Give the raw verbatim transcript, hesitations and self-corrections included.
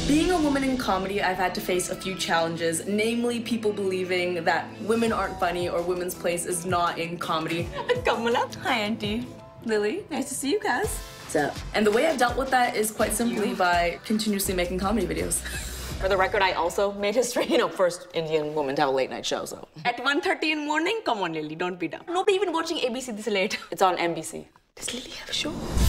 Being a woman in comedy, I've had to face a few challenges, namely people believing that women aren't funny or women's place is not in comedy. Kamala. Hi, Auntie. Lily, nice to see you guys. What's up? And the way I've dealt with that is quite simply by continuously making comedy videos. For the record, I also made history, you know, first Indian woman to have a late night show, so. At one thirty in the morning? Come on, Lily, don't be dumb. Nobody even watching A B C this late. It's on N B C. Does Lily have a show?